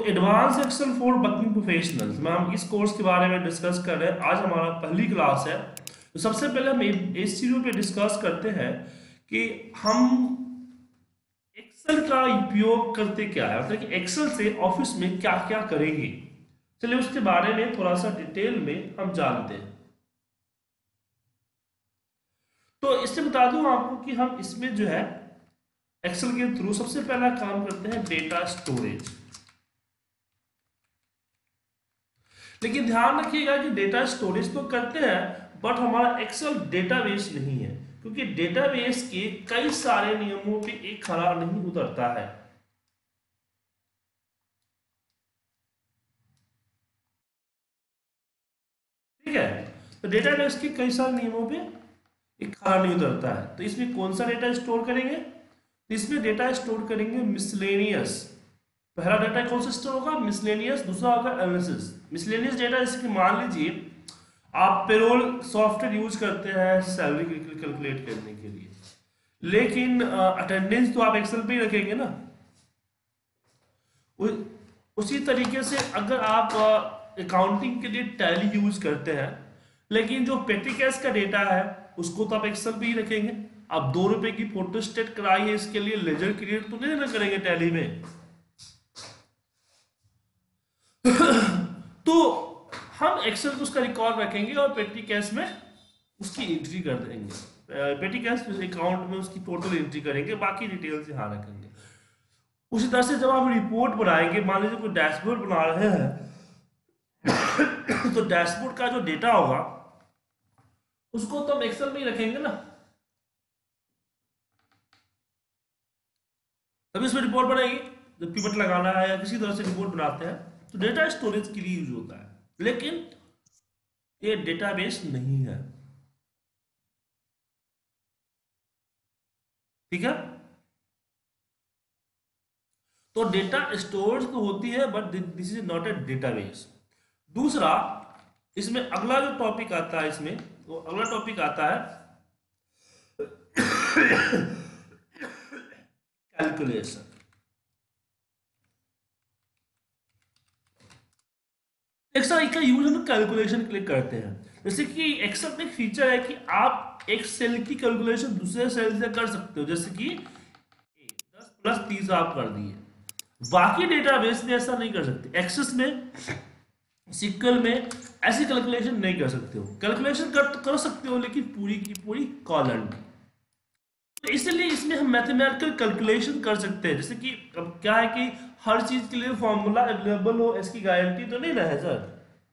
Advance excel for working professionals में हम इस कोर्स के बारे में डिस्कस कर रहे हैं। आज हमारा पहली क्लास है। तो सबसे पहले हम इस चीज़ों पे डिस्कस करते हैं कि हम एक्सेल का उपयोग करते क्या है, मतलब कि एक्सेल से ऑफिस में क्या क्या करेंगे। चलिए उसके बारे में थोड़ा सा डिटेल में हम जानते हैं। तो इससे बता दूं आपको कि हम इसमें जो है एक्सेल के थ्रू सबसे पहला काम करते हैं डेटा स्टोरेज। लेकिन ध्यान रखिएगा कि डेटा स्टोरेज तो करते हैं बट हमारा एक्सेल डेटाबेस नहीं है, क्योंकि डेटाबेस के कई सारे नियमों पे एक खरा नहीं उतरता है। ठीक है, तो डेटाबेस के कई सारे नियमों पे एक खरा नहीं उतरता है। तो इसमें कौन सा डेटा स्टोर करेंगे? तो इसमें डेटा स्टोर करेंगे मिसलेनियस। पहला डेटा कौन सा स्टोर होगा? मिसलेनियस। दूसरा होगा एनालिसिस। मिसलेनियस डेटा जैसे कि मान लीजिए आप पेरोल सॉफ्टवेयर यूज करते हैं सैलरी कैलकुलेट करने के लिए, लेकिन अटेंडेंस तो आप एक्सेल पे ही रखेंगे ना। उसी तरीके से अगर आप अकाउंटिंग के लिए टैली यूज करते हैं, लेकिन जो पेटी कैश का डेटा है उसको तो आप एक्सेल पे ही रखेंगे। आप 2 रुपए की फोटो स्टेट कराई है, इसके लिए लेजर क्रिएट तो नहीं ना करेंगे टैली में। तो हम एक्सेल को उसका रिकॉर्ड रखेंगे और पेटी कैश में उसकी एंट्री कर देंगे। पेटी कैश अकाउंट में उसकी टोटल एंट्री करेंगे, बाकी डिटेल्स यहाँ रखेंगे। उसी तरह से जब आप रिपोर्ट बनाएंगे, मान लीजिए कोई डैशबोर्ड बना रहे हैं तो डैशबोर्ड का जो डेटा होगा उसको तो हम एक्सेल में ही रखेंगे ना, तभी इसमें रिपोर्ट बनेगी। जब पिवट लगाना है या किसी तरह से रिपोर्ट बनाते हैं तो डेटा स्टोरेज के लिए यूज होता है, लेकिन ये डेटाबेस नहीं है। ठीक है, तो डेटा स्टोरेज तो होती है but this is not a database. दूसरा, इसमें अगला जो टॉपिक आता है, इसमें वो अगला टॉपिक आता है कैलकुलेशन। एक्सेल का यूज हम कैलकुलेशन के लिए करते हैं। जैसे कि एक्सेल में एक फीचर है कि आप एक सेल की कैलकुलेशन दूसरे सेल से कर सकते हो, जैसे कि 10 + 30 आप कर दिए। बाकी डेटाबेस में ऐसा नहीं कर सकते। एक्सेस में, सीक्वल में ऐसी कैलकुलेशन नहीं कर सकते हो। कैलकुलेशन कर सकते हो लेकिन पूरी की पूरी कॉलम। तो इसलिए इसमें हम मैथमेटिकल कैलकुलेशन कर सकते हैं। जैसे कि अब क्या है कि हर चीज के लिए फॉर्मूला अवेलेबल हो, इसकी गारंटी तो नहीं ना है सर।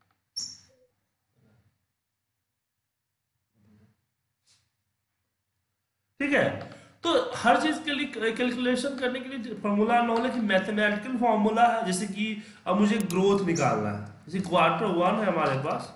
ठीक है, तो हर चीज के लिए कैलकुलेशन करने के लिए फॉर्मूला ना हो, लेकिन मैथमेटिकल फॉर्मूला है। जैसे कि अब मुझे ग्रोथ निकालना है, जैसे Q1 है हमारे पास,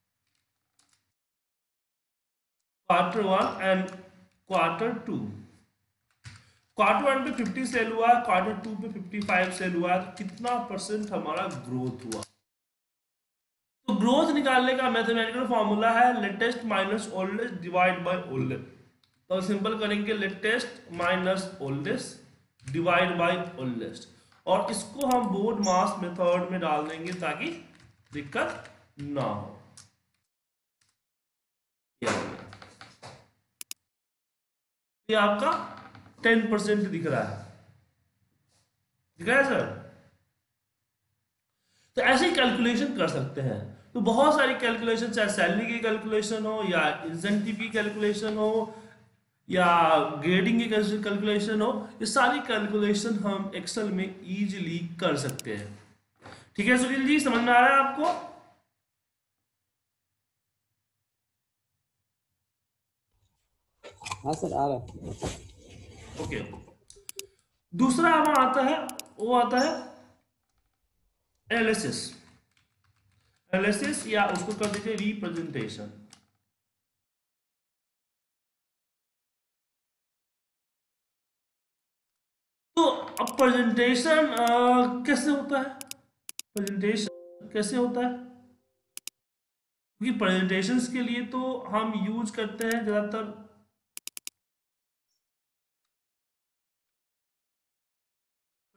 Q1 एंड Q2। Q1 पे 50 सेल हुआ, Q2 पे 55 सेल हुआ, तो कितना परसेंट हमारा ग्रोथ हुआ। तो ग्रोथ निकालने का मैथमेटिकल फॉर्मूला है latest minus oldest divide by oldest. तो सिंपल करेंगे latest minus oldest divide by oldest, और इसको हम बोर्ड मास मेथड में डाल देंगे ताकि दिक्कत ना हो। ये आपका 10% दिख रहा है, दिख रहा है सर। तो ऐसे ही कैलकुलेशन कर सकते हैं। तो बहुत सारी कैलकुलेशन, चाहे सैलरी की कैलकुलेशन हो या इंसेंटिव की कैलकुलेशन हो या ग्रेडिंग की कैलकुलेशन हो, ये सारी कैलकुलेशन हम एक्सेल में इजीली कर सकते हैं। ठीक है सुनील जी, समझ में आ रहा है आपको? हाँ सर, आ रहा है। ओके। दूसरा हमें आता है, वो आता है एनालिसिस। एनालिसिस या उसको कर दीजिए रिप्रेजेंटेशन। तो अब प्रेजेंटेशन कैसे होता है? प्रेजेंटेशन कैसे होता है? क्योंकि प्रेजेंटेशंस के लिए तो हम यूज करते हैं ज़्यादातर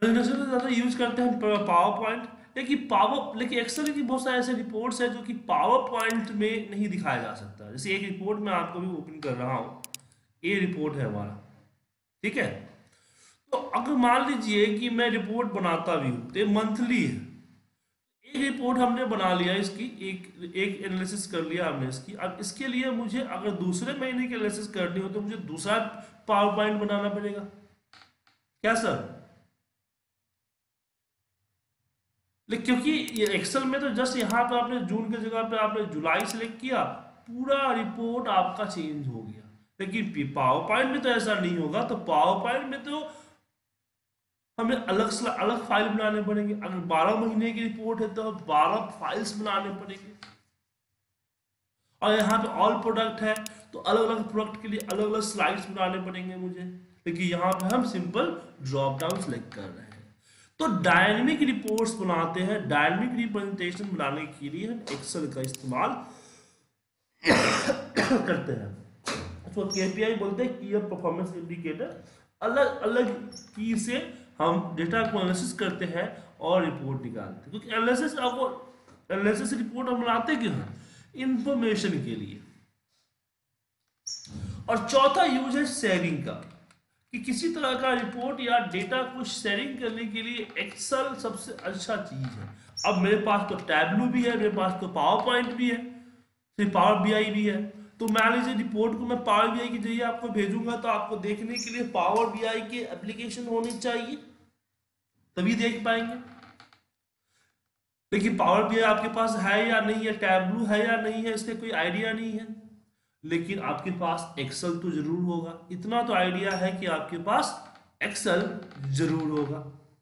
प्रेजेंटेशन में ज़्यादा यूज करते हैं पावर पॉइंट, लेकिन एक्सेल की बहुत सारे ऐसे रिपोर्ट्स हैं जो कि पावर पॉइंट में नहीं दिखाया जा सकता। जैसे एक रिपोर्ट मैं आपको भी ओपन कर रहा हूँ, ये रिपोर्ट है हमारा, ठीक है। तो अगर मान लीजिए कि मैं रिपोर्ट बनाता भी हूँ तो ये मंथली है, एक रिपोर्ट हमने बना लिया इसकी, एक एक एनालिसिस कर लिया हमने इसकी। अब इसके लिए मुझे अगर दूसरे महीने की एनालिसिस करनी हो तो मुझे दूसरा पावर पॉइंट बनाना पड़ेगा, क्या सर? लेकिन क्योंकि ये एक्सेल में तो जस्ट यहाँ पे आपने जून की जगह पे आपने जुलाई सेलेक्ट किया, पूरा रिपोर्ट आपका चेंज हो गया। लेकिन पावर पॉइंट में तो ऐसा नहीं होगा, तो पावर पॉइंट में तो हमें अलग अलग फाइल बनाने पड़ेंगे। अगर 12 महीने की रिपोर्ट है तो 12 फाइल्स बनाने पड़ेंगे। और यहाँ पे ऑल प्रोडक्ट है तो अलग अलग प्रोडक्ट के लिए अलग अलग स्लाइड्स बनाने पड़ेंगे मुझे। लेकिन यहाँ पे हम सिंपल ड्रॉप डाउन सेलेक्ट कर रहे हैं। तो डायनेमिक रिपोर्ट्स बनाते हैं, डायनेमिक रिप्रेजेंटेशन बनाने के लिए हम एक्सेल का इस्तेमाल करते हैं। उसको केपीआई बोलते हैं, की परफॉर्मेंस इंडिकेटर। अलग अलग की से हम डेटा को एनालिसिस करते हैं और रिपोर्ट निकालते हैं। क्योंकि एनालिसिस रिपोर्ट हम बनाते क्यों हैं? इंफॉर्मेशन के लिए। और चौथा यूज है शेयरिंग का, कि किसी तरह का रिपोर्ट या डेटा को शेयरिंग करने के लिए एक्सेल सबसे अच्छा चीज है। अब मेरे पास तो टैबलू भी है, मेरे पास तो पावर पॉइंट भी है, फिर पावर बीआई भी है। तो मान लीजिए रिपोर्ट को मैं पावर बीआई के जरिए आपको भेजूंगा तो आपको देखने के लिए पावर बीआई के एप्लीकेशन होनी चाहिए, तभी देख पाएंगे। लेकिन पावर बीआई आपके पास है या नहीं है, टैबलू है या नहीं है, इसका कोई आइडिया नहीं है। लेकिन आपके पास एक्सेल तो जरूर होगा, इतना तो आइडिया है कि आपके पास एक्सेल जरूर होगा।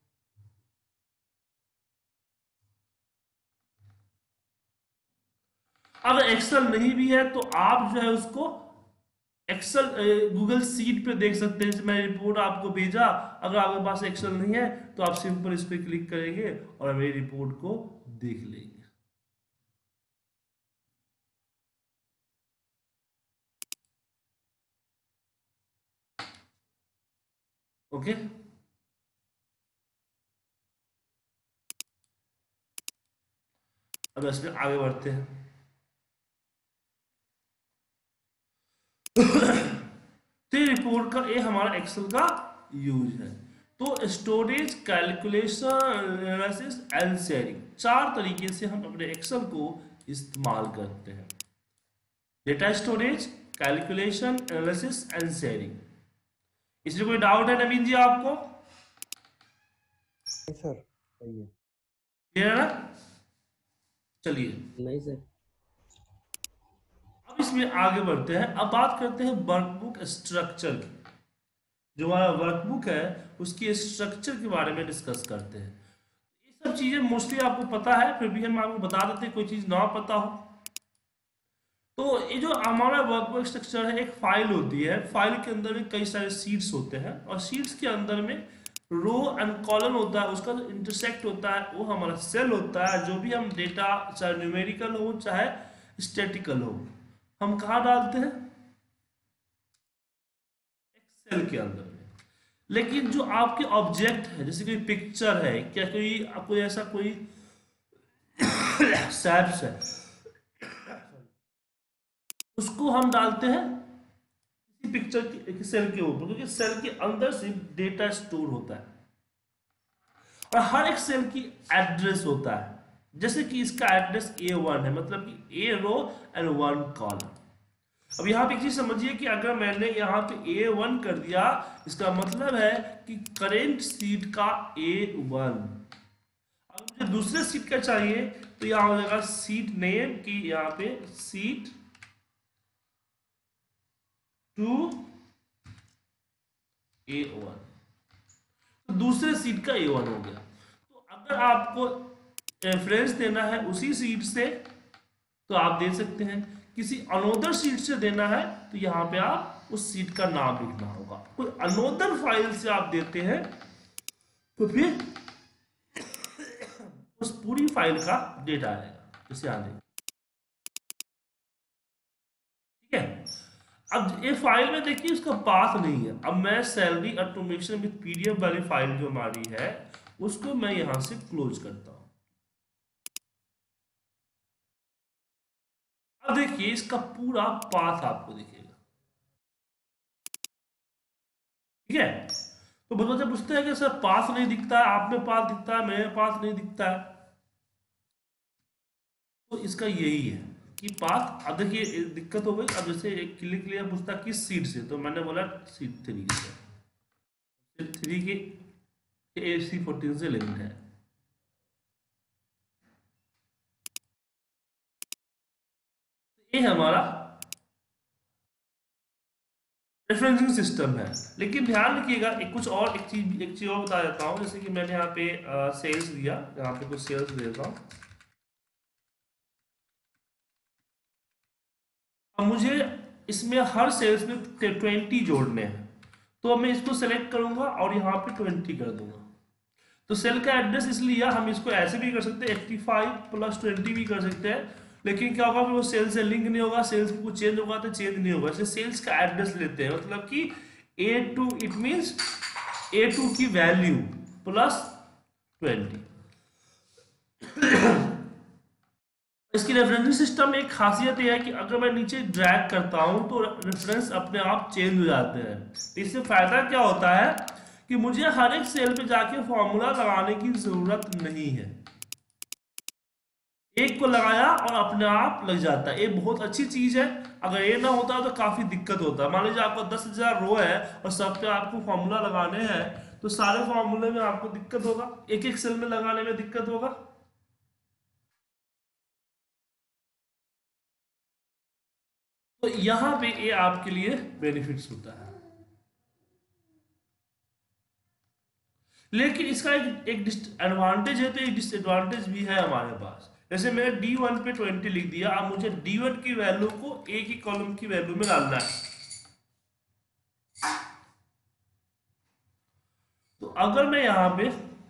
अगर एक्सेल नहीं भी है तो आप जो है उसको एक्सेल गूगल सीट पे देख सकते हैं। मैं रिपोर्ट आपको भेजा, अगर आपके पास एक्सेल नहीं है तो आप सिंपल इस पर क्लिक करेंगे और मेरी रिपोर्ट को देख लेंगे। ओके, अब इसमें आगे बढ़ते हैं। तो रिपोर्ट का ये हमारा एक्सेल का यूज है। तो storage, calculation, analysis and sharing, चार तरीके से हम अपने एक्सेल को इस्तेमाल करते हैं। Data storage, calculation, analysis and sharing. इसमें कोई डाउट है नवीन जी आपको? नहीं सर, सही है। क्लियर है ना? चलिए नहीं सर। अब इसमें आगे बढ़ते हैं। अब बात करते हैं वर्कबुक स्ट्रक्चर की। जो हमारा वर्कबुक है उसकी स्ट्रक्चर के बारे में डिस्कस करते हैं। ये सब चीजें मोस्टली आपको पता है, फिर भी हम आपको बता देते हैं कोई चीज ना पता हो। तो ये जो हमारा वर्कबुक स्ट्रक्चर है, एक फाइल होती है, फाइल के अंदर में कई सारे शीट्स होते हैं और शीट्स के अंदर में रो एंड कॉलम होता है, उसका जो इंटरसेक्ट होता है वो हमारा सेल होता है। जो भी हम डेटा, चाहे न्यूमेरिकल हो चाहे स्टैटिकल हो, हम कहाँ डालते हैं? एक्सेल के अंदर में। लेकिन जो आपके ऑब्जेक्ट है, जैसे कोई पिक्चर है, क्या कोई कोई ऐसा कोई सैप्स है, उसको हम डालते हैं किसी पिक्चर की सेल के ऊपर, क्योंकि सेल के अंदर सिर्फ डेटा स्टोर होता है और हर एक सेल की एड्रेस होता है। जैसे कि इसका एड्रेस A1 है, मतलब कि A रो एंड 1 कॉलम। अब यहाँ पे एक चीज समझिए कि अगर मैंने यहाँ पे A1 कर दिया, इसका मतलब है कि करेंट सीट का A1। अब मुझे दूसरे सीट का चाहिए तो यहाँ हो जाएगा सीट नेम की, यहाँ पे सीट 2 A1, तो दूसरे सीट का A1 हो गया। तो अगर आपको रेफरेंस देना है उसी सीट से तो आप दे सकते हैं, किसी अनोदर सीट से देना है तो यहाँ पे आप उस सीट का नाम लिखना होगा। कोई अनोदर फाइल से आप देते हैं तो फिर उस पूरी फाइल का डेटा आएगा, इसे आने, ठीक है। अब ये फाइल में देखिए उसका पाथ नहीं है। अब मैं सैलरी ऑटोमेशन विद पीडीएफ वाली फाइल जो हमारी है उसको मैं यहां से क्लोज करता हूं। अब देखिए इसका पूरा पाथ आपको दिखेगा, ठीक है। तो बहुत बच्चे पूछते हैं कि सर पाथ नहीं दिखता है, आप में पाथ दिखता है, मेरे पाथ नहीं दिखता है। तो इसका यही है कि पाथ, अब देखिए दिक्कत हो गई। अब जैसे एक क्लिक लिया, पूछता किस सीट से, तो मैंने बोला सीट 3 से, सीट 3 के AC14 से लिंक्ड है। ये हमारा रेफरेंसिंग सिस्टम है। लेकिन ध्यान रखिएगा एक चीज और बता देता हूँ। जैसे कि मैंने यहाँ पे सेल्स दिया, यहाँ पे कुछ सेल्स दे देता हूँ। अब मुझे इसमें हर सेल्स में 20 जोड़ने हैं, तो मैं इसको सेलेक्ट करूंगा और यहाँ पे 20 कर दूंगा। तो सेल का एड्रेस इसलिए हम इसको ऐसे भी कर सकते हैं, 85+20 भी कर सकते हैं। लेकिन क्या होगा, फिर वो सेल से लिंक नहीं होगा, सेल्स में कुछ चेंज होगा तो चेंज नहीं होगा। इसलिए सेल्स का एड्रेस लेते हैं, मतलब कि A2, इट मीन्स A2 की वैल्यू +20। इसकी रेफरेंसिंग सिस्टम में एक खासियत यह है कि अगर मैं नीचे ड्रैग करता हूं तो रेफरेंस अपने आप चेंज हो जाते हैं। तो इससे फायदा क्या होता है कि मुझे हर एक सेल पे जाके फॉर्मूला लगाने की जरूरत नहीं है। एक को लगाया और अपने आप लग जाता है। ये बहुत अच्छी चीज है। अगर ये ना होता तो काफी दिक्कत होता है। मान लीजिए आपको 10,000 रो है और सब पे आपको फॉर्मूला लगाने हैं, तो सारे फॉर्मूले में आपको दिक्कत होगा, एक एक सेल में लगाने में दिक्कत होगा। तो यहां पे ये आपके लिए बेनिफिट्स होता है। लेकिन इसका एक एडवांटेज है, तो एक डिसएडवांटेज भी है हमारे पास। जैसे मैंने D1 पे 20 लिख दिया, अब मुझे D1 की वैल्यू को एक ही कॉलम की वैल्यू में डालना है। तो अगर मैं यहां पे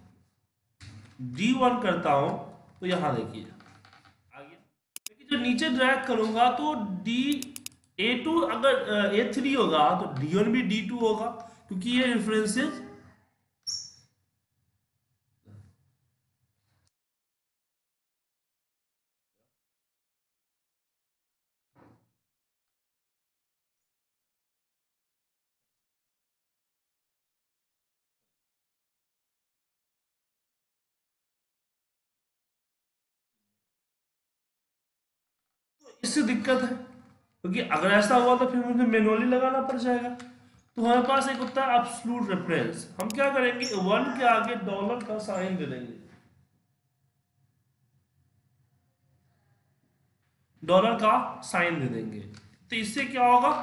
D1 करता हूं तो यहां देखिए आ गया। लेकिन जो नीचे ड्रैग करूंगा तो A2 अगर A3 होगा तो D1 भी D2 होगा, क्योंकि ये रेफरेंसेस। इससे दिक्कत है, क्योंकि अगर ऐसा हुआ तो फिर मुझे मैनुअली लगाना पड़ जाएगा। तो हमारे पास एक होता है एब्सोल्यूट रेफरेंस। हम क्या करेंगे, 1 के आगे डॉलर का साइन दे देंगे, डॉलर का साइन दे देंगे। तो इससे क्या होगा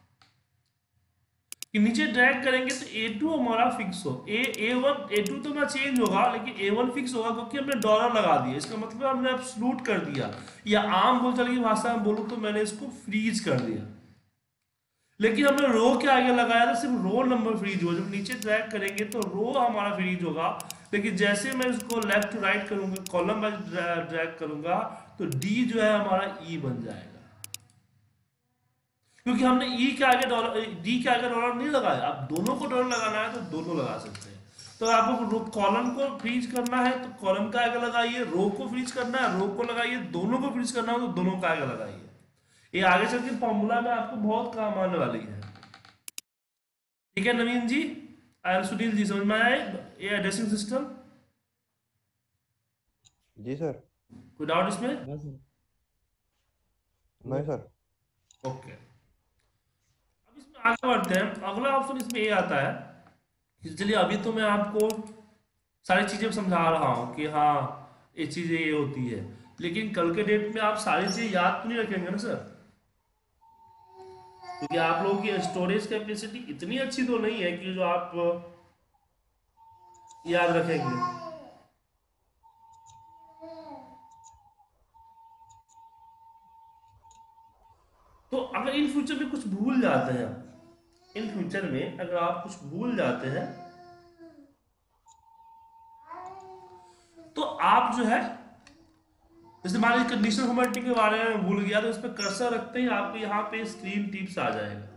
कि नीचे ड्रैग करेंगे तो A2 हमारा फिक्स हो, A1 A2 तो ना चेंज होगा, लेकिन A1 फिक्स होगा, क्योंकि हमने डॉलर लगा दिया। इसका मतलब हमने एब्सोल्यूट कर दिया, या आम बोलचाल की भाषा में बोलूं तो मैंने इसको फ्रीज कर दिया। लेकिन हमने रो के आगे लगाया तो सिर्फ रो नंबर फ्रीज होगा। जब नीचे ड्रैग करेंगे तो रो हमारा फ्रीज होगा। लेकिन जैसे मैं इसको लेफ्ट टू राइट करूंगा, कॉलम वाइज ड्रैग करूंगा, तो डी जो है हमारा ई बन जाएगा, क्योंकि हमने ई के आगे डॉलर, डी के आगे डॉलर नहीं लगाया। अब दोनों को डॉलर लगाना है तो दोनों लगा सकते हैं। तो आपको कॉलम को फ्रीज करना है तो कॉलम का आगे लगाइए, रो को फ्रीज करना है रो को लगाइए, दोनों को फ्रीज करना हो तो दोनों का आगे लगाइए। ये आगे चल के फॉर्मूला में आपको बहुत काम आने वाली है। ठीक है नवीन जी, सुनील जी, समझ में आया ये एड्रेसिंग सिस्टम? जी सर। कोई डाउट इसमें? बस नहीं सर। ओके, अब इसमें आगे बढ़ते हैं। अगला ऑप्शन इसमें ये आता है कि चलिए अभी तो मैं आपको सारी चीजें समझा रहा हूँ कि हाँ ये चीजें ये होती है, लेकिन कल के डेट में आप सारी चीजें याद तो नहीं रखेंगे ना सर, क्योंकि आप लोगों की स्टोरेज कैपेसिटी इतनी अच्छी तो नहीं है कि जो आप याद रखेंगे। तो अगर इन फ्यूचर में कुछ भूल जाते हैं, इन फ्यूचर में अगर आप कुछ भूल जाते हैं तो आप जो है जैसे मान लीजिए कंडीशनल फॉर्मेटिंग के बारे में भूल गया तो इस पर कर्सर रखते ही आपको यहाँ पे स्क्रीन टिप्स आ जाएगा।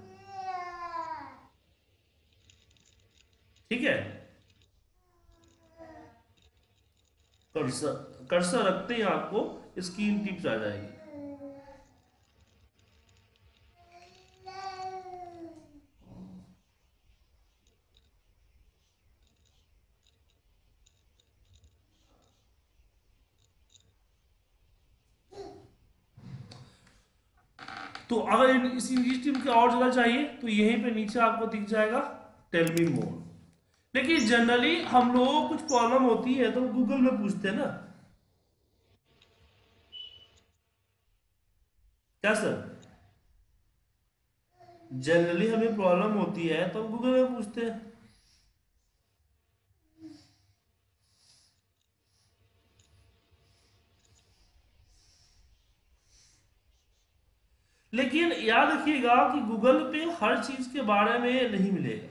ठीक है, कर्सर कर्सर रखते ही आपको स्क्रीन टिप्स आ जाएगी। तो अगर इस इंग्लिश टीम के और ज्यादा चाहिए तो यहीं पे नीचे आपको दिख जाएगा टेल मी मोर। लेकिन जनरली हम लोगों को कुछ प्रॉब्लम होती है तो गूगल में पूछते हैं ना, क्या सर? जनरली हमें प्रॉब्लम होती है तो गूगल में पूछते हैं। लेकिन याद रखिएगा कि गूगल पे हर चीज के बारे में नहीं मिलेगा।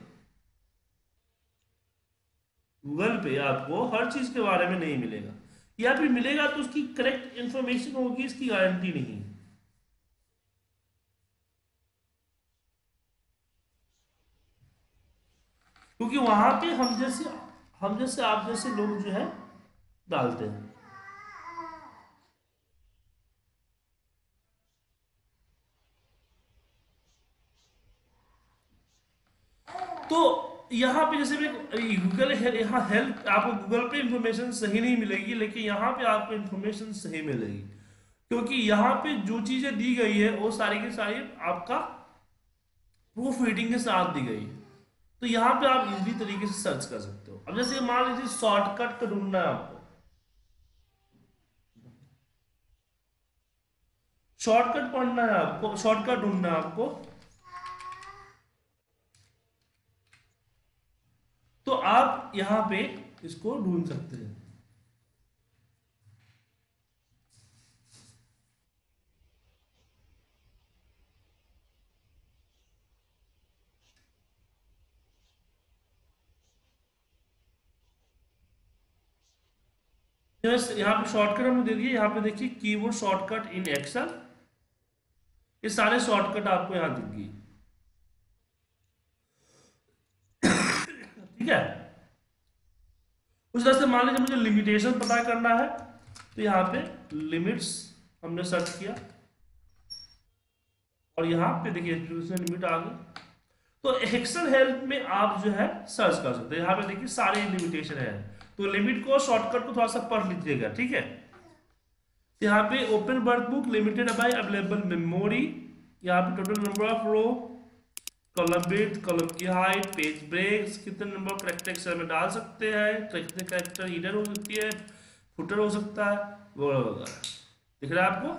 गूगल पे आपको हर चीज के बारे में नहीं मिलेगा, या फिर मिलेगा तो उसकी करेक्ट इंफॉर्मेशन होगी, इसकी गारंटी नहीं है। क्योंकि वहां पे हम जैसे आप जैसे लोग जो है डालते हैं। तो यहाँ पे जैसे गूगल यहाँ हेल्प आपको गूगल पे इंफॉर्मेशन सही नहीं मिलेगी, लेकिन यहाँ पे आपको इंफॉर्मेशन सही मिलेगी। क्योंकि यहाँ पे जो चीजें दी गई है वो सारी की सारी आपका प्रूफ रीडिंग के साथ दी गई है। तो यहाँ पे आप इजीली तरीके से सर्च कर सकते हो। अब जैसे मान लीजिए शॉर्टकट का ढूंढना है आपको, शॉर्टकट पढ़ना है आपको, शॉर्टकट ढूंढना है आपको, तो आप यहाँ पे इसको ढूंढ सकते हैं। जैसे यहाँ पे शॉर्टकट हमने दे दिए, यहाँ पे देखिए कीबोर्ड शॉर्टकट इन एक्सेल, ये सारे शॉर्टकट आपको यहाँ दिख गई। ठीक है, उस तरह से मान लीजिए मुझे लिमिटेशन पता करना है तो यहाँ पे लिमिट्स हमने सर्च किया और यहाँ पे देखिए लिमिट आ गई। तो एक्सेल हेल्प में आप जो है सर्च कर सकते हैं। यहाँ पे देखिए सारे लिमिटेशन है, तो लिमिट को शॉर्टकट को थोड़ा सा पढ़ लीजिएगा। ठीक है, यहाँ पे open workbook limited by available memory, यहाँ पे total number of row, column width, column की हाइट, पेज ब्रेक्स, कितने नंबर करेक्टर एक्सेल में डाल सकते हैं, कितने करेक्टर ईडर हो सकती है, फुटर हो सकता है, वगैरह वगैरह। दिख रहा है आपको?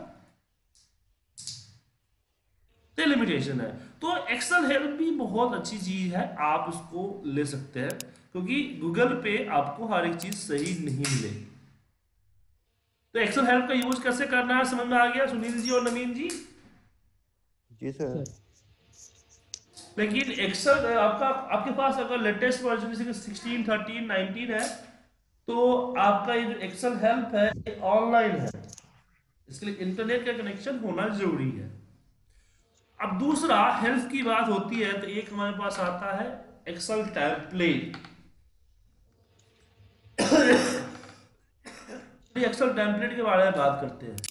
तो लिमिटेशन है। तो एक्सेल हेल्प भी बहुत अच्छी चीज है, आप उसको ले सकते हैं, क्योंकि गूगल पे आपको हर एक चीज सही नहीं मिलेगी। तो एक्सेल हेल्प का यूज कैसे करना है समझ में आ गया सुनील जी और नवीन जी? जी सर। लेकिन एक्सेल आपका आपके पास अगर लेटेस्ट वर्जन जैसे कि 16 13 19 है तो आपका ये जो एक्सेल हेल्प है ये ऑनलाइन है, इसके लिए इंटरनेट का कनेक्शन होना जरूरी है। अब दूसरा हेल्प की बात होती है तो एक हमारे पास आता है एक्सेल टेम्पलेट। एक्सेल टेम्पलेट के बारे में बात करते हैं।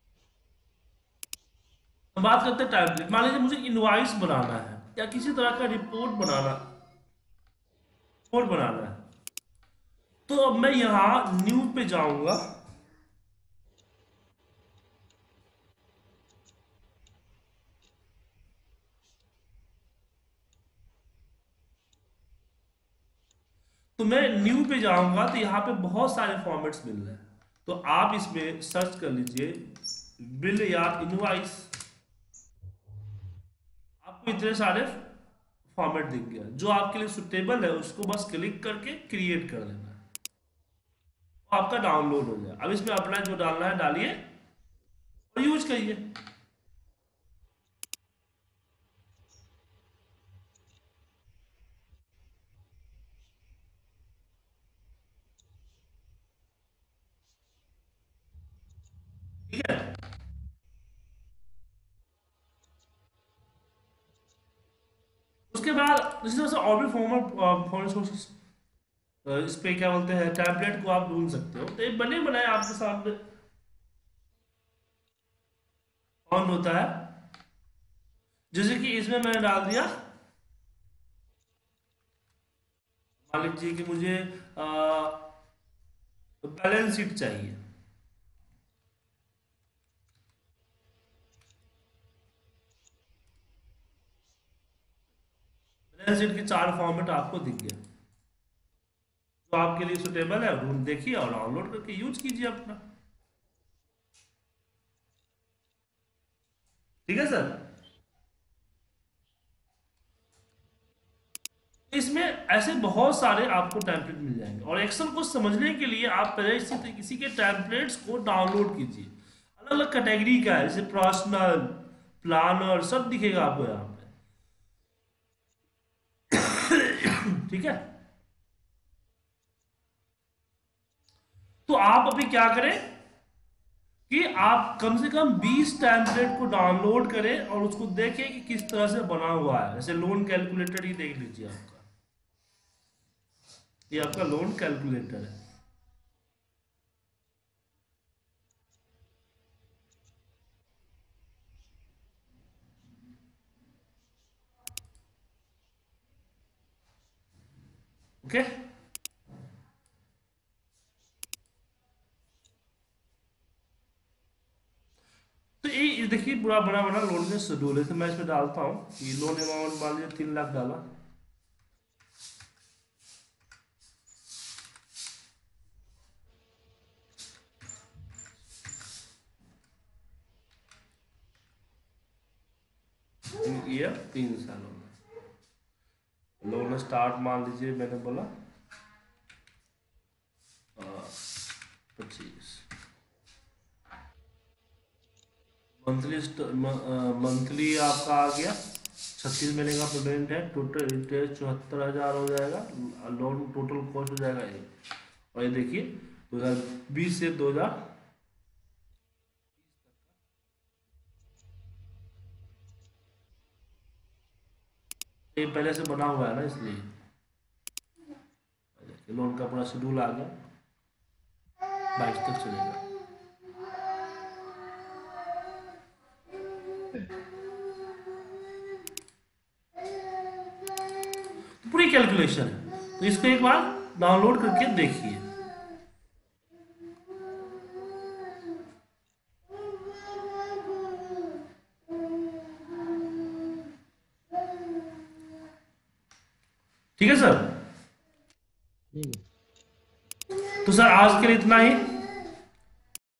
हम बात करते हैं टेम्पलेट। मान लीजिए मुझे इनवॉइस बनाना है या किसी तरह का रिपोर्ट बनाना है, तो अब मैं यहाँ न्यू पे जाऊंगा। तो मैं न्यू पे जाऊंगा तो यहाँ पे बहुत सारे फॉर्मेट्स मिल रहे हैं। तो आप इसमें सर्च कर लीजिए बिल या इनवॉइस, आपको इतने सारे फॉर्मेट दिख गया। जो आपके लिए सुटेबल है उसको बस क्लिक करके क्रिएट कर देना है, तो आपका डाउनलोड हो जाए। अब इसमें अपना जो डालना है डालिए और यूज करिए। ठीक है। उसके बाद इसी तरह से और भी फॉर्मल सोर्सेस, इस पे क्या बोलते हैं, टैबलेट को आप ढूंढ सकते हो। तो ये बने बनाए आपके सामने ऑन होता है। जैसे कि इसमें मैंने डाल दिया, मान लीजिए कि मुझे बैलेंस शीट चाहिए। बैलेंस शीट के 4 फॉर्मेट आपको दिख गया, जो आपके लिए सुटेबल है ढूंढ देखिए और डाउनलोड करके यूज कीजिए अपना। ठीक है सर। इसमें ऐसे बहुत सारे आपको टेम्पलेट मिल जाएंगे, और एक्सेल को समझने के लिए आप पहले किसी के टेम्पलेट्स को डाउनलोड कीजिए। अलग अलग कैटेगरी का है, जैसे पर्सनल, प्लानर, सब दिखेगा आपको यहाँ पे। ठीक है। तो आप अभी क्या करें कि आप कम से कम 20 टेम्पलेट को डाउनलोड करें और उसको देखें कि किस तरह से बना हुआ है। जैसे लोन कैलकुलेटर ही देख लीजिए आपका, ये आपका लोन कैलकुलेटर है। ओके। तो ये देखिए पूरा बड़ा बड़ा लोन का शेड्यूल है। तो मैं इसमें डालता हूँ कि लोन अमाउंट मान लीजिए 3 लाख डाला, ये 3 सालों में लोन स्टार्ट मान लीजिए मैंने बोला 25, मंथली आपका आ गया 36 महीने का पेमेंट है, टोटल इंटरेस्ट 74,000 हो जाएगा, लोन टोटल कॉस्ट हो जाएगा ये। और ये देखिए 2020 से 2000, ये पहले से बना हुआ है ना, इसलिए लोन का पूरा शेड्यूल आ गया, 22 तक चलेगा। तो पूरी कैलकुलेशन है, तो इसको एक बार डाउनलोड करके देखिए। ठीक है सर। ठीक है। तो सर आज के लिए इतना ही।